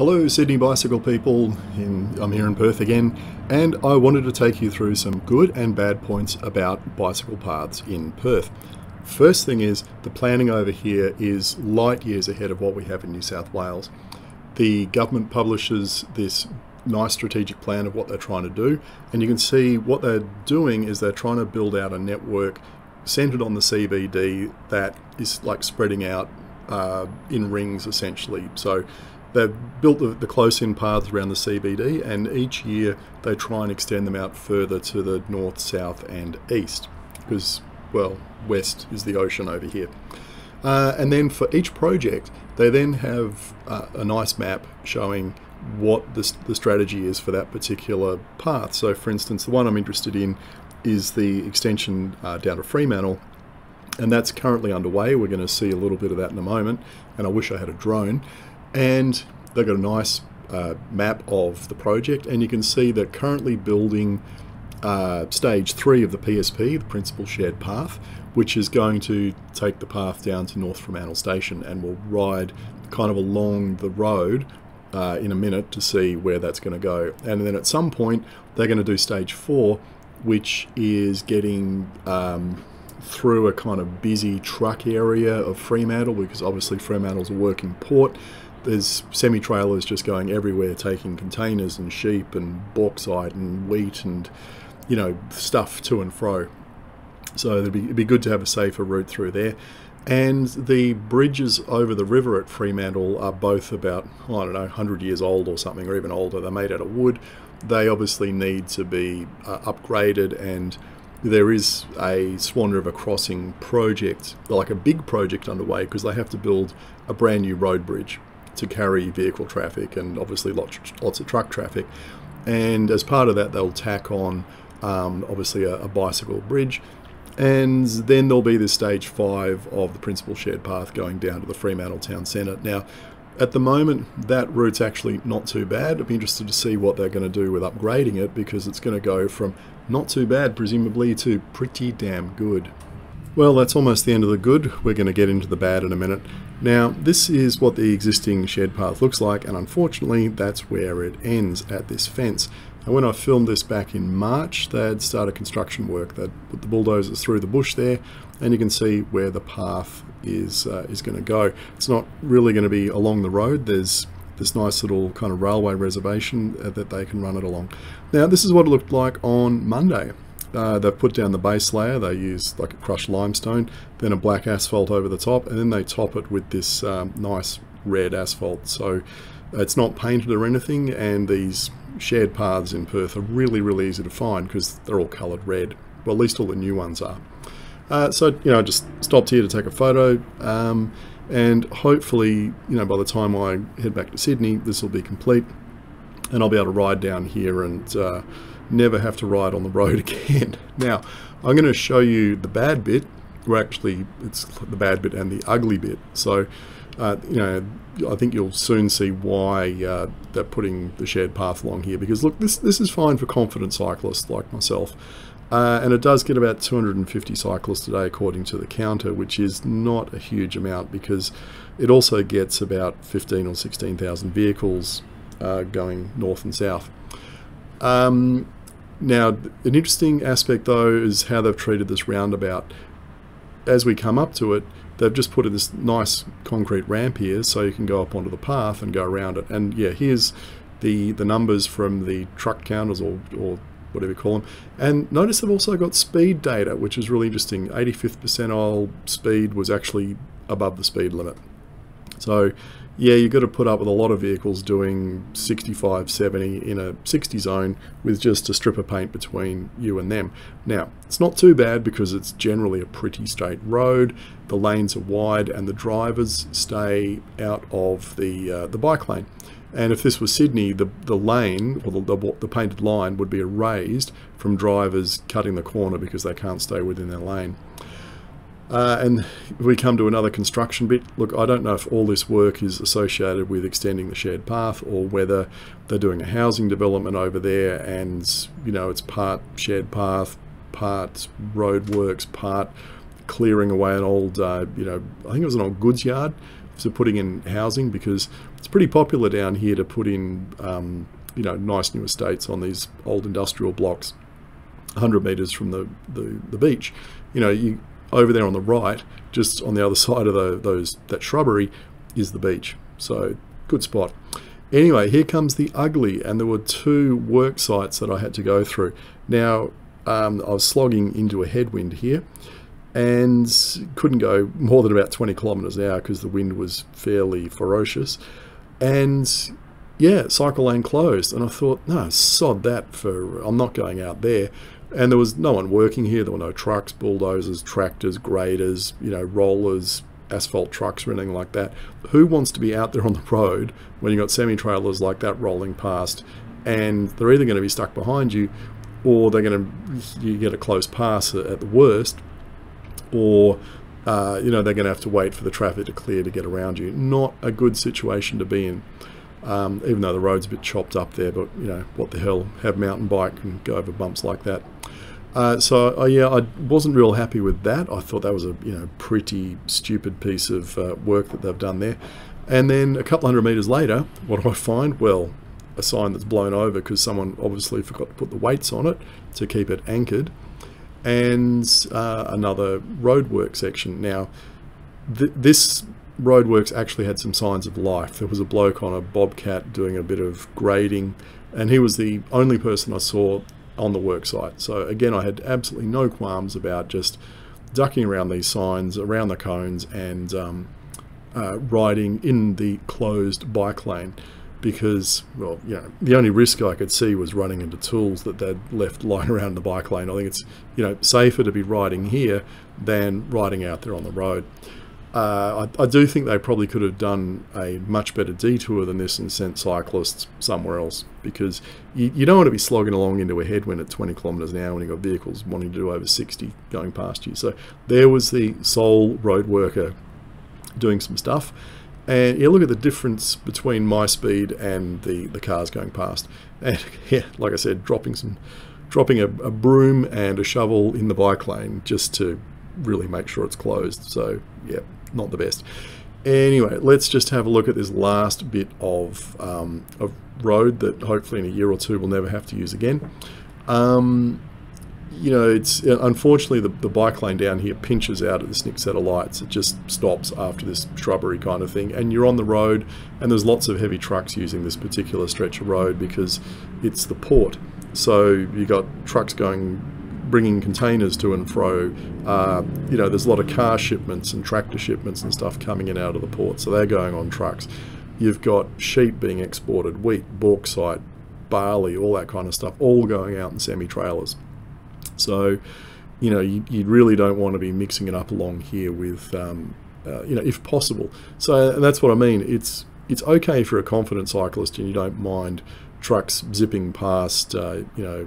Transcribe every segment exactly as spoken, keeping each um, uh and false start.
Hello Sydney bicycle people, in, I'm here in Perth again, and I wanted to take you through some good and bad points about bicycle paths in Perth. First thing is, the planning over here is light years ahead of what we have in New South Wales. The government publishes this nice strategic plan of what they're trying to do, and you can see what they're doing is they're trying to build out a network centered on the C B D that is like spreading out uh, in rings essentially. So they've built the, the close-in paths around the C B D, and each year they try and extend them out further to the north, south and east, because, well, west is the ocean over here. Uh, and then for each project, they then have uh, a nice map showing what the, the strategy is for that particular path. So, for instance, the one I'm interested in is the extension uh, down to Fremantle, and that's currently underway. We're going to see a little bit of that in a moment, and I wish I had a drone. And they've got a nice uh, map of the project, and you can see they're currently building uh, stage three of the P S P, the Principal Shared Path, which is going to take the path down to North Fremantle Station, and we'll ride kind of along the road uh, in a minute to see where that's going to go. And then at some point they're going to do stage four, which is getting um, through a kind of busy truck area of Fremantle, because obviously Fremantle's a working port. There's semi-trailers just going everywhere, taking containers and sheep and bauxite and wheat and, you know, stuff to and fro. So it'd be, it'd be good to have a safer route through there. And the bridges over the river at Fremantle are both about, I don't know, one hundred years old or something, or even older. They're made out of wood. They obviously need to be uh, upgraded, and there is a Swan River Crossing project, like a big project underway, because they have to build a brand new road bridge to carry vehicle traffic and obviously lots, lots of truck traffic. And as part of that, they'll tack on um, obviously a, a bicycle bridge, and then there'll be this stage five of the Principal Shared Path going down to the Fremantle Town Centre. Now, at the moment, that route's actually not too bad. I'd be interested to see what they're going to do with upgrading it, because it's going to go from not too bad, presumably, to pretty damn good. Well, that's almost the end of the good. We're going to get into the bad in a minute. Now, this is what the existing shared path looks like, and unfortunately, that's where it ends, at this fence. And when I filmed this back in March, they'd started construction work. They'd put the bulldozers through the bush there, and you can see where the path is uh, is going to go. It's not really going to be along the road. There's this nice little kind of railway reservation uh, that they can run it along. Now, this is what it looked like on Monday. Uh, they've put down the base layer. They use like a crushed limestone, then a black asphalt over the top, and then they top it with this um, nice red asphalt. So it's not painted or anything, and these shared paths in Perth are really, really easy to find because they're all coloured red. Well, at least all the new ones are. Uh, so, you know, I just stopped here to take a photo, um, and hopefully, you know, by the time I head back to Sydney, this will be complete, and I'll be able to ride down here and uh, never have to ride on the road again. Now, I'm going to show you the bad bit, or actually, it's the bad bit and the ugly bit. So, uh, you know, I think you'll soon see why uh, they're putting the shared path along here, because look, this this is fine for confident cyclists like myself. Uh, and it does get about two hundred fifty cyclists a day according to the counter, which is not a huge amount, because it also gets about fifteen or sixteen thousand vehicles uh, going north and south. Um, now, an interesting aspect though is how they've treated this roundabout. As we come up to it, they've just put in this nice concrete ramp here, so you can go up onto the path and go around it. And yeah, here's the the numbers from the truck counters, or, or whatever you call them. And notice they've also got speed data, which is really interesting. eighty-fifth percentile speed was actually above the speed limit. So yeah, you've got to put up with a lot of vehicles doing sixty-five, seventy in a sixty zone with just a strip of paint between you and them. Now, it's not too bad because it's generally a pretty straight road. The lanes are wide and the drivers stay out of the uh, the bike lane. And if this was Sydney, the, the lane, or the, the, the painted line, would be erased from drivers cutting the corner because they can't stay within their lane. Uh, and we come to another construction bit. Look, I don't know if all this work is associated with extending the shared path, or whether they're doing a housing development over there and, you know, it's part shared path, part roadworks, part clearing away an old, uh, you know, I think it was an old goods yard. So putting in housing, because it's pretty popular down here to put in um, you know, nice new estates on these old industrial blocks one hundred metres from the, the, the beach. You know, you over there on the right, just on the other side of the, those that shrubbery, is the beach. So good spot. Anyway, here comes the ugly, and there were two work sites that I had to go through. Now, um, I was slogging into a headwind here and couldn't go more than about twenty kilometres an hour because the wind was fairly ferocious. And yeah, cycle lane closed, and I thought, no, sod that, for I'm not going out there. And there was no one working here. There were no trucks, bulldozers, tractors, graders, you know, rollers, asphalt trucks or anything like that. Who wants to be out there on the road when you've got semi-trailers like that rolling past, and they're either going to be stuck behind you, or they're going to, you get a close pass at the worst, or uh, you know, they're going to have to wait for the traffic to clear to get around you. Not a good situation to be in. Um, even though the road's a bit chopped up there, but you know, what the hell, have a mountain bike and go over bumps like that. Uh, so uh, yeah, I wasn't real happy with that. I thought that was a you know pretty stupid piece of uh, work that they've done there. And then a couple hundred metres later, what do I find? Well, a sign that's blown over because someone obviously forgot to put the weights on it to keep it anchored, and uh, another roadwork section. Now, th this roadworks actually had some signs of life. There was a bloke on a bobcat doing a bit of grading, and he was the only person I saw on the work site. So again, I had absolutely no qualms about just ducking around these signs, around the cones, and um, uh, riding in the closed bike lane, because, well, you know, the only risk I could see was running into tools that they'd left lying around the bike lane. I think it's, you know, safer to be riding here than riding out there on the road. Uh, I, I do think they probably could have done a much better detour than this and sent cyclists somewhere else, because you, you don't want to be slogging along into a headwind at twenty kilometres an hour when you've got vehicles wanting to do over sixty going past you. So there was the sole road worker doing some stuff, and you look at the difference between my speed and the, the cars going past. And yeah, like I said, dropping some, dropping a, a broom and a shovel in the bike lane just to really make sure it's closed. So yeah, not the best. Anyway, let's just have a look at this last bit of, um, of road that hopefully in a year or two we'll never have to use again. Um, you know, it's unfortunately the, the bike lane down here pinches out at this next set of lights. It just stops after this shrubbery kind of thing, and you're on the road, and there's lots of heavy trucks using this particular stretch of road because it's the port. So you got trucks going, bringing containers to and fro. Uh, you know, there's a lot of car shipments and tractor shipments and stuff coming in out of the port, so they're going on trucks. You've got sheep being exported, wheat, bauxite, barley, all that kind of stuff, all going out in semi-trailers. So, you know, you, you really don't want to be mixing it up along here with, um, uh, you know, if possible. So, and that's what I mean. It's it's okay for a confident cyclist and you don't mind trucks zipping past, uh, you know,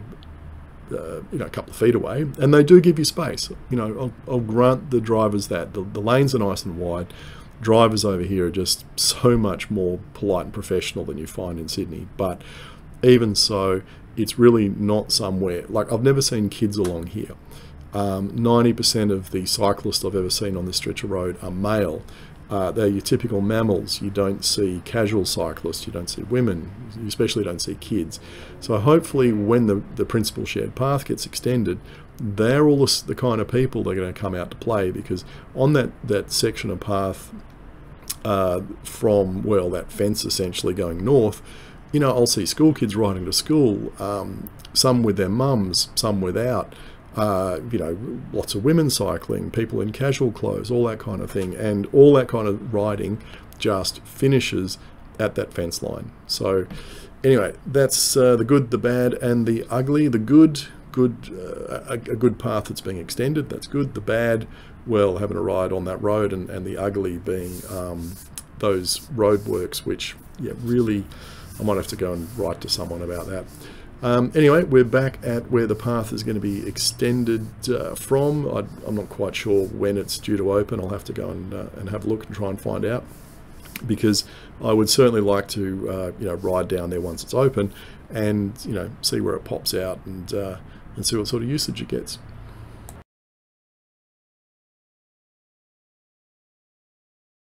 Uh, you know, a couple of feet away, and they do give you space. You know, I'll, I'll grant the drivers that. The, the lanes are nice and wide. Drivers over here are just so much more polite and professional than you find in Sydney, but even so, it's really not somewhere, like I've never seen kids along here. Um, ninety percent of the cyclists I've ever seen on this stretch of road are male. Uh, they're your typical mammals. You don't see casual cyclists, you don't see women, you especially don't see kids. So hopefully when the, the principal shared path gets extended, they're all the, the kind of people that are going to come out to play, because on that, that section of path uh, from, well, that fence essentially going north, you know, I'll see school kids riding to school, um, some with their mums, some without. Uh, you know, lots of women cycling, people in casual clothes, all that kind of thing, and all that kind of riding just finishes at that fence line. So anyway, that's uh, the good, the bad, and the ugly. The good, good, uh, a, a good path that's being extended, that's good. The bad, well, having a ride on that road, and, and the ugly being um, those roadworks, which, yeah, really, I might have to go and write to someone about that. Um, anyway, we're back at where the path is going to be extended uh, from. I, I'm not quite sure when it's due to open. I'll have to go and, uh, and have a look and try and find out, because I would certainly like to uh, you know, ride down there once it's open and, you know, see where it pops out and, uh, and see what sort of usage it gets.